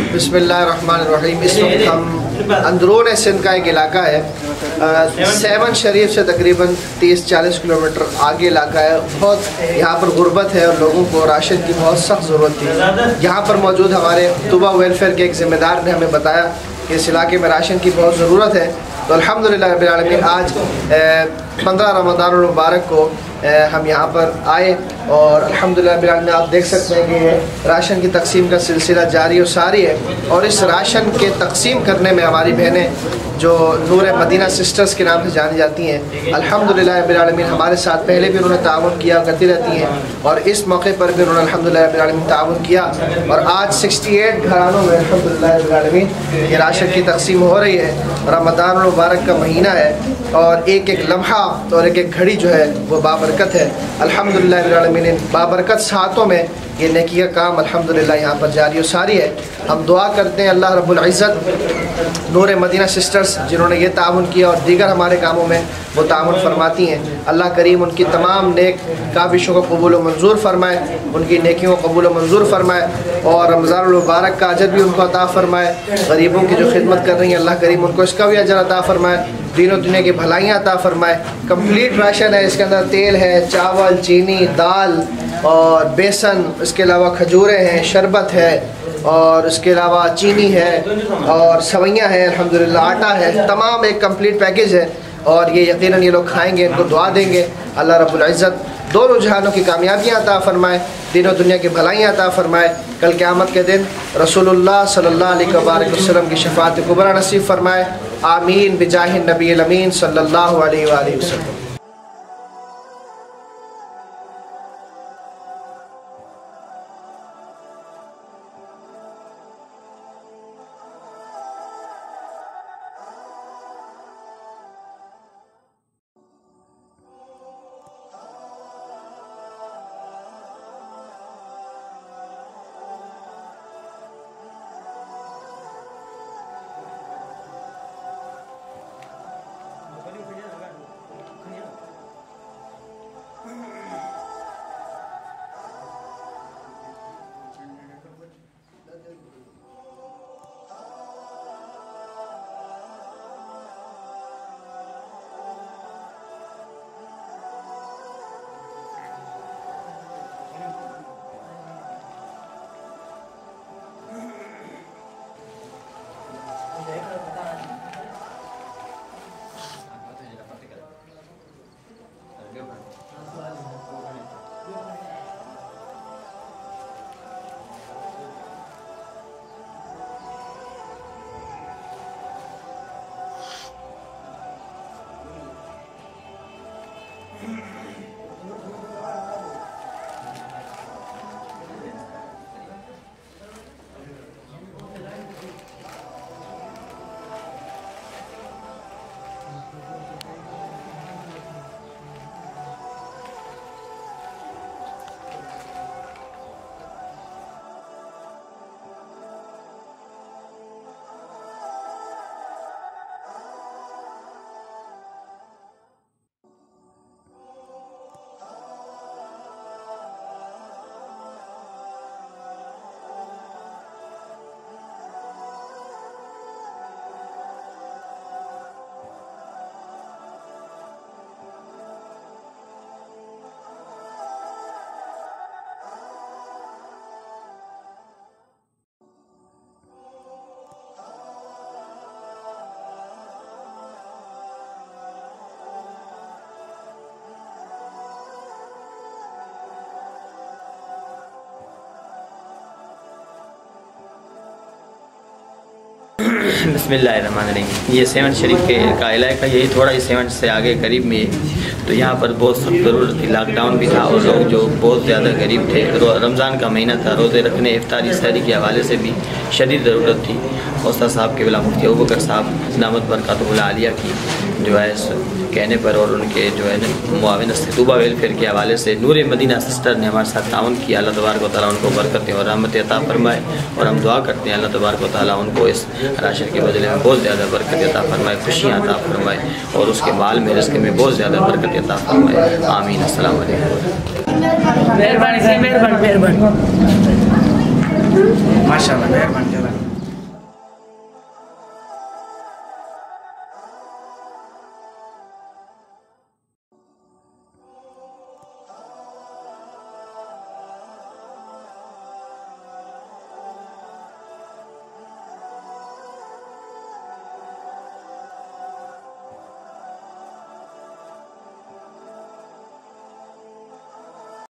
बिस्मिल्लाहिर्रहमानिर्रहीम। इस वक्त हम अंदरून सिंध का एक इलाका है, सेवन शरीफ से तकरीबन 30-40 किलोमीटर आगे इलाका है। बहुत यहाँ पर गुर्बत है और लोगों को राशन की बहुत सख्त ज़रूरत थी। यहाँ पर मौजूद हमारे तुबा वेलफेयर के एक ज़िम्मेदार ने हमें बताया कि इस इलाके में राशन की बहुत ज़रूरत है। तो अल्हम्दुलिल्लाह रब्बिल आलमीन आज 15 रमज़ानुल मुबारक को हम यहाँ पर आए और अल्हम्दुलिल्लाह रब्बिल आलमीन आप देख सकते हैं कि ये राशन की तकसीम का सिलसिला जारी और सारी है। और इस राशन के तकसीम करने में हमारी बहनें जो नूर मदीना सिस्टर्स के नाम से जानी जाती हैं, अल्हम्दुलिल्लाह रब्बिल आलमीन हमारे साथ पहले भी उन्होंने ताउन किया करती रहती हैं और इस मौके पर भी उन्होंने अल्हम्दुलिल्लाह रब्बिल आलमीन ताउन किया। और आज 68 घरानों में अल्हम्दुलिल्लाह रब्बिल आलमीन ये राशन की तकसीम हो रही है। रमज़ानुल मुबारक का महीना है और एक एक लम्हा और एक एक घड़ी जो है वो बाबरकत है। अल्हम्दुलिल्लाह रब्बिल आलमीन बाबरकत सातों में ये नेकी का काम अल्हम्दुलिल्लाह यहाँ पर जारी और सारी है। हम दुआ करते हैं अल्लाह रब्बुल इज़्ज़त नूर मदीना सिस्टर्स जिन्होंने ये ताउन किया और दीगर हमारे कामों में वो ताउन फरमाती हैं, अल्लाह करीम उनकी तमाम नेक काविशों को कबूल व मंजूर फरमाए, उनकी नेकियों को कबूल व मंजूर फरमाए और रमज़ानुल मुबारक का अजर भी उनको अता फरमाए। गरीबों की जो खिदमत कर रही हैं अल्लाह करीम उनको इसका भी अजर अता फरमाए, दीनों दुनिया की भलाइयाँ अता फरमाए। कंप्लीट राशन है, इसके अंदर तेल है, चावल, चीनी, दाल और बेसन, इसके अलावा खजूरें हैं, शरबत है और इसके अलावा चीनी है और सवैयाँ हैं, अल्हम्दुलिल्लाह आटा है, तमाम एक कंप्लीट पैकेज है। और ये यकीनन ये लोग खाएंगे, इनको दुआ देंगे अल्लाह रब्बुल इज़्ज़त दोनों जहानों की कामयाबियाँ अता फरमाए, दीनों दुनिया की भलाइयाँ अता फरमाए। कल क़यामत के दिन रसूलुल्लाह सल्लल्लाहु अलैहि वसल्लम की शफ़ाअत कुबरा नसीब फरमाए। आमीन बिजाहिन नबील अमीन सल्लल्लाहु अलैहि वसल्लम। बिस्मिल्लाहिर्रहमानिर्रहीम। ये सेवन शरीफ के का इलाका यही थोड़ा ही सेवन से आगे करीब में है। तो यहाँ पर बहुत सख्त ज़रूरत थी, लॉकडाउन भी था और लोग जो बहुत ज़्यादा गरीब थे, रमज़ान का महीना था, रोज़े रखने इफ्तारी सहरी के हवाले से भी शदीद ज़रूरत थी। उस्ताद साहब के बिला मुफ्ती अबू बकर साहब दामत बरकातुहुल आलिया की जो है कहने पर और उनके जो है मुआविन तुबा वेलफेयर के हवाले से नूर मदीना सिस्टर ने हमारे साथ ताउन किया। अल्लाह तबारक व तआला उनको बरकतें और रहमत अता फरमाए और हम दुआ करते हैं अल्लाह तबारक व तआला उनको इस राशन के बदले में बहुत ज़्यादा बरकत अता फरमाए, खुशियाँ अता फरमाए और उसके माल में रिज़्क़ में बहुत ज़्यादा बरकत अता फरमाए। आमीन। अस्सलाम वालेकुम। मेहरबानी माशाअल्लाह, मेहरबानी।